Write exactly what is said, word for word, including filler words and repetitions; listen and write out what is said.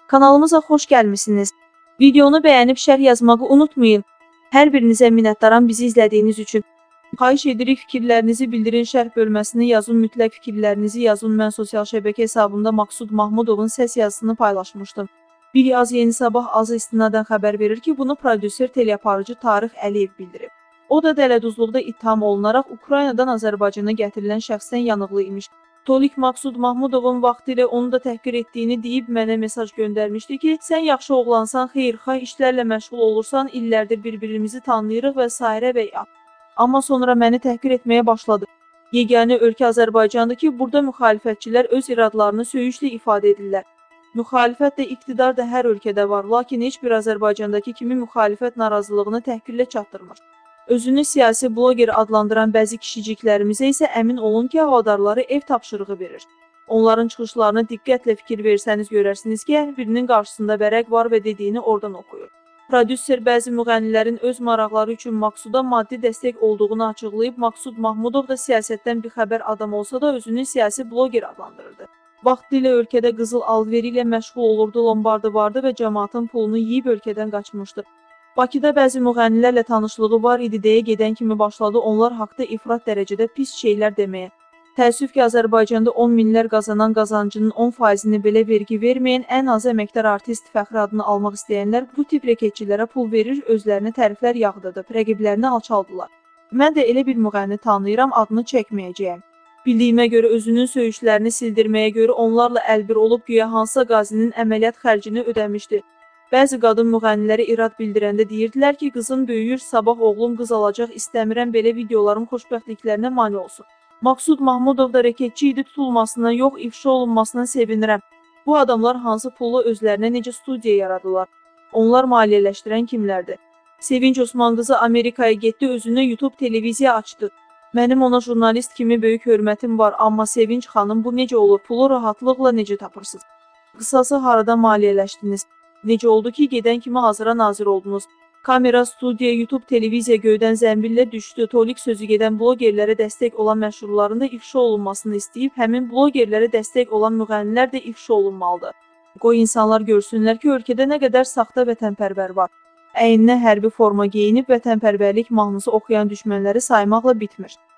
Kanalımıza xoş gəlmisiniz. Videonu bəyənib şərh yazmağı unutmayın. Hər birinizə minnətdaram bizi izlədiyiniz üçün. Xahiş edirik fikirlərinizi bildirin şərh bölməsini yazın, mütləq fikirlərinizi yazın. Mən sosial şəbəkə hesabımda Maqsud Mahmudovun səs yazısını paylaşmışdım. Bir yaz Yeni Sabah azı istinadən xəbər verir ki, bunu prodüser teleaparıcı Tarix Əliyev bildirib. O da dələduzluqda ittiham olunaraq Ukraynadan Azərbaycana gətirilən şəxsdən yanıqlı imiş. Tolik Maqsud Mahmudovun vaxtilə onu da təhqir etdiyini deyib mənə mesaj göndərmişdi ki, sən yaxşı oğlansan, xeyirxah işlərlə məşğul olursan, illərdir bir-birimizi tanıyırıq və s. və ya. Amma sonra məni təhqir etməyə başladı. Yeganə ölkə Azərbaycandır ki, burada müxalifətçilər öz iradlarını söyüşlə ifadə edirlər. Müxalifət də, iqtidar da hər ölkədə var, lakin heç bir Azərbaycandakı kimi müxalifət narazılığını təhqirlə çatdırmır. Özünü siyasi bloger adlandıran bəzi kişiciklərimizə isə əmin olun ki, havadarları ev tapşırığı verir. Onların çıxışlarına diqqətlə fikir versəniz görərsiniz ki, hər birinin qarşısında vərəq var və dediyini oradan oxuyur. Prodüser bəzi müğənnilərin öz maraqları üçün Maqsuda maddi dəstək olduğunu açıqlayıb, Maqsud Mahmudov da siyasətdən bir xəbər adam olsa da özünü siyasi bloger adlandırırdı. Vaxtilə ölkədə qızıl alveri ilə məşğul olurdu, lombardı vardı və cəmaatın pulunu yeyib ölkədən qaçmışdı. Bakıda bəzi müğənnilərlə tanışlığı var idi deyə gedən kimi başladı onlar haqda ifrat dərəcədə pis şeylər deməyə. Təəssüf ki, Azərbaycanda on minlər qazanan qazancının on faizini belə vergi verməyən ən az əməkdar artist fəxri adını almaq istəyənlər bu tip reketçilərə pul verir, özlərini təriflər yağdırdı, rəqiblərini alçaldılar. Mən də elə bir müğənni tanıyıram, adını çəkməyəcəyəm. Bildiyimə görə özünün söyüşlərini sildirməyə görə onlarla əlbir olub güya hansısa qazinin əməliyyat xərcini ödəmişdi. Bəzi qadın müğənniləri irad bildirəndə deyirdilər ki, qızım böyüyür, sabah oğlum qız alacaq, istəmirəm belə videoların xoşbəxtliklərinə mane olsun. Maqsud Mahmudov da reketçi idi, tutulmasına, yox ifşa olunmasına sevinirəm. Bu adamlar hansı pulla özlərinə necə studiya yaradılar? Onlar maliyyələşdirən kimlərdir? Sevinç Osman qızı Amerikaya getdi, özünə YouTube televiziya açdı. Mənim ona jurnalist kimi böyük hörmətim var, amma Sevinç xanım bu necə olur, pulu rahatlıqla necə tapırsınız? Qısası harada maliyyələşdiniz? Necə oldu ki, gedən kimi hazıra nazir oldunuz? Kamera, studiya, YouTube, televiziya göydən zəmbillə düşdü. Tolik sözü gedən blogerlərə dəstək olan məşhurların da ifşa olunmasını istəyib, həmin blogerlərə dəstək olan müğənnilər də ifşa olunmalıdır. Qoy insanlar görsünlər ki, ölkədə nə qədər saxta vətənpərvər var. Əyninə hərbi forma geyinib vətənpərvərlik mahnısı oxuyan düşmənləri saymaqla bitmir.